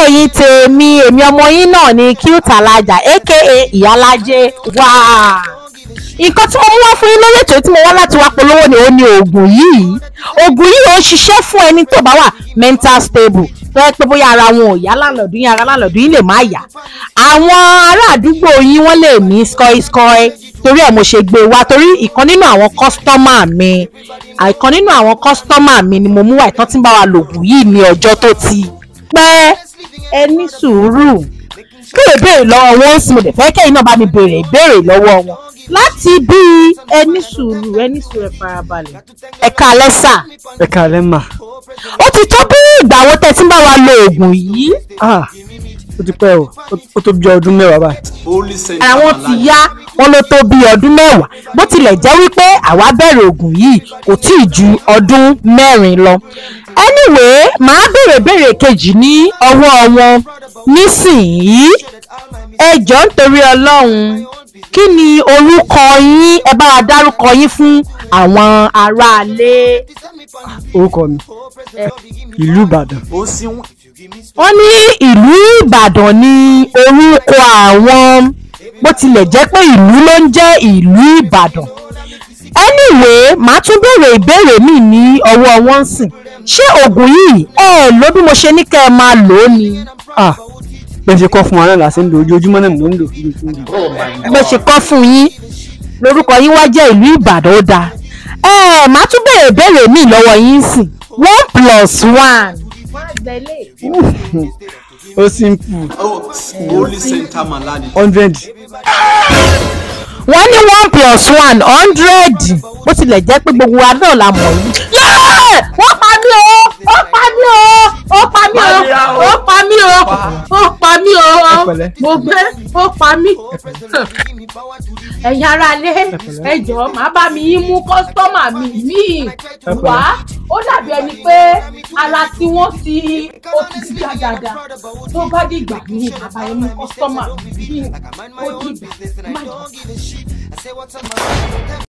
ẹ̀yin tèmi èmi ọmọ yín náà ni Cute Alhaja aka Ìyálájé wá. Nǹkan tí mo mú wá fún yín lórí ètò tí mo wá láti wá polówó ni ó ní oògùn yìí. Oògùn yìí ó ń ṣiṣẹ́ fún ẹni tó bá wà mental stable tó yẹ pé bóyá ara wọn ò yá láńlọ́ọ̀dù yín ara láńlọ́ọ̀dù yín lè má yá. Àwọn ará àdúgbò yín wọ́n lè ní skọ́ískọ́í torí ẹ̀ mo ṣe gbé wá torí ìkan nínú àwọn kọ́sítọ́mà mi ni mo mú wá ìtàn tí ń bá wa lògùn yìí ní ọjọ́ tó ti pẹ́. Ẹ ní sùúrù kí lè béèrè lọ́wọ́ wọn sì mo lè fẹ́ kẹ́yìn náà bá mi béèrè ìbéèrè lọ́wọ́ wọn láti bí ẹ ní sùúrù ẹ farabalẹ̀. Ẹ káalẹ́ sà. Ẹ káalẹ́ mà. Ó ti tó bí ìgbà wo tẹ́ tí ń bá wa lo oògùn yìí? Ó ti pẹ́ o, ó tó bí ọdún mẹ́wàá báyìí. Àwọn ti yá wọn ló tó bí ọdún mẹ́wàá bó tilẹ̀ jẹ́ wípé àwa bẹ̀rẹ̀ oògùn yìí kò tí ì ju ọdún 4 lọ. Anyway, màá béèrè kejì ní ọwọ́ wọn nísìnyí. Ẹ jọ̀ọ́ nítorí Ọlọ́run kí ni orúkọ yín? Ẹ bá wa dárúkọ yín fún àwọn aráalé. Orúkọ mi ìlú Ìbàdàn. Wọ́n ní ìlú Ìbàdàn ni orúkọ àwọn bó tilẹ̀ jẹ́ pé ìlú ló ń jẹ́ ìlú Ìbàdàn. Anyway, màá tún béèrè ìbéèrè mi ní ọwọ́ wọn sìn. Ṣé oògùn yìí ló bí mo ṣe ní kẹ́ ẹ máa lò ó ni? Bẹ́ẹ̀ ṣe kọ́ fún wa náà là ṣe ń lò ojoojúmọ́ náà mò ń lò. Bẹ́ẹ̀ ṣe kọ́ fún yín lórúkọ yín wá jẹ́ ìlú Ìbàdàn ó dáa. Màá tún béèrè ìbéèrè mi lọ́wọ́ yín sìn. 1+1. Ó simple. 100. Wọ́n ní 1+1 100 bó tilẹ̀ jẹ́ pé gbogbo wa náà la mọ̀ yìí. Wọ́n pa mí o! Ó pa mí o! Ó pa mí o! Ó pa mí o! Ó pa mí o! Mo gbé ó pa mí. Ẹ̀yin aráalé ẹ jọ̀ọ́ màá bá mi yín mú kọ́sítọ́mà mi míì wá. Ó dàbí ẹni pé ara tí wọ́n ti ó ti ti dáadáa tó bá dìgbà ní bàbá yín mú kọ́sítọ́mà mi míì ó dìgbà má jọ.